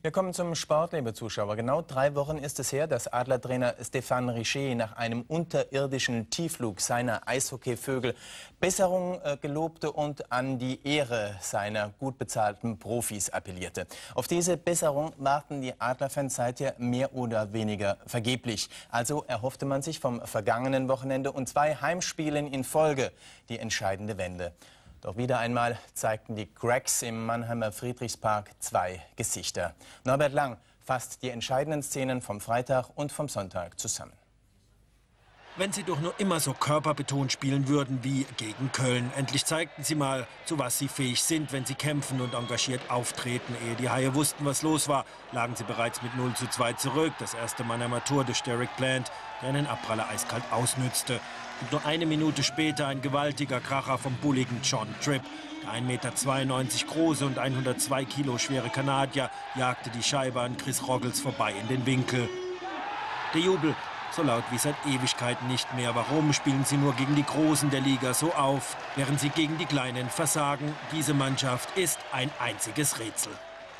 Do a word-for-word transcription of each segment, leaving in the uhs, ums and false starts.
Wir kommen zum Sport, liebe Zuschauer. Genau drei Wochen ist es her, dass Adlertrainer Stéphane Richer nach einem unterirdischen Tiefflug seiner Eishockeyvögel Besserung äh, gelobte und an die Ehre seiner gut bezahlten Profis appellierte. Auf diese Besserung warten die Adlerfans seither mehr oder weniger vergeblich. Also erhoffte man sich vom vergangenen Wochenende und zwei Heimspielen in Folge die entscheidende Wende. Doch wieder einmal zeigten die Cracks im Mannheimer Friedrichspark zwei Gesichter. Norbert Lang fasst die entscheidenden Szenen vom Freitag und vom Sonntag zusammen. Wenn sie doch nur immer so körperbetont spielen würden wie gegen Köln. Endlich zeigten sie mal, zu was sie fähig sind, wenn sie kämpfen und engagiert auftreten. Ehe die Haie wussten, was los war, lagen sie bereits mit null zu zwei zurück. Das erste Mannheimer Tor durch Derek Plant, der einen Abpraller eiskalt ausnützte. Und nur eine Minute später ein gewaltiger Kracher vom bulligen John Tripp. Der ein Meter zweiundneunzig große und hundertzwei Kilo schwere Kanadier jagte die Scheibe an Chris Roggels vorbei in den Winkel. Der Jubel so laut wie seit Ewigkeiten nicht mehr. Warum spielen sie nur gegen die Großen der Liga so auf, während sie gegen die Kleinen versagen? Diese Mannschaft ist ein einziges Rätsel.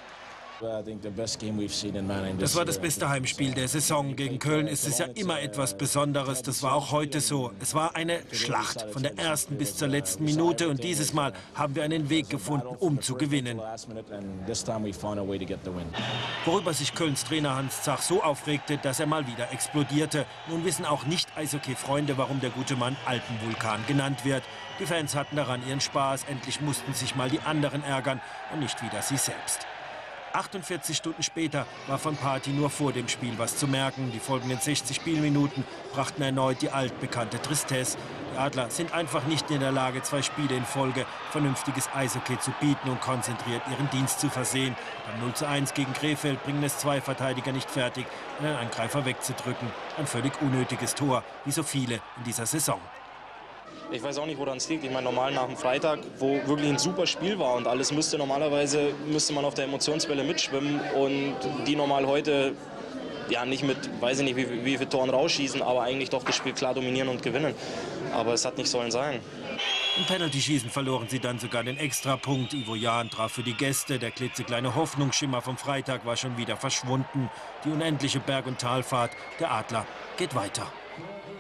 Das war das beste Heimspiel der Saison. Gegen Köln ist es ja immer etwas Besonderes. Das war auch heute so. Es war eine Schlacht von der ersten bis zur letzten Minute. Und dieses Mal haben wir einen Weg gefunden, um zu gewinnen. Worüber sich Kölns Trainer Hans Zach so aufregte, dass er mal wieder explodierte. Nun wissen auch Nicht-Eishockey-Freunde, warum der gute Mann Alpenvulkan genannt wird. Die Fans hatten daran ihren Spaß. Endlich mussten sich mal die anderen ärgern und nicht wieder sie selbst. achtundvierzig Stunden später war von Party nur vor dem Spiel was zu merken. Die folgenden sechzig Spielminuten brachten erneut die altbekannte Tristesse. Die Adler sind einfach nicht in der Lage, zwei Spiele in Folge vernünftiges Eishockey zu bieten und konzentriert ihren Dienst zu versehen. Beim null zu eins gegen Krefeld bringen es zwei Verteidiger nicht fertig, einen Angreifer wegzudrücken. Ein völlig unnötiges Tor, wie so viele in dieser Saison. Ich weiß auch nicht, woran es liegt. Ich meine, normal nach dem Freitag, wo wirklich ein super Spiel war und alles müsste normalerweise, müsste man auf der Emotionswelle mitschwimmen und die normal heute, ja nicht mit, weiß ich nicht, wie, wie viele Toren rausschießen, aber eigentlich doch das Spiel klar dominieren und gewinnen. Aber es hat nicht sollen sein. Im Penalty-Schießen verloren sie dann sogar den Extrapunkt. Ivo Jahn traf für die Gäste. Der klitzekleine Hoffnungsschimmer vom Freitag war schon wieder verschwunden. Die unendliche Berg- und Talfahrt der Adler geht weiter.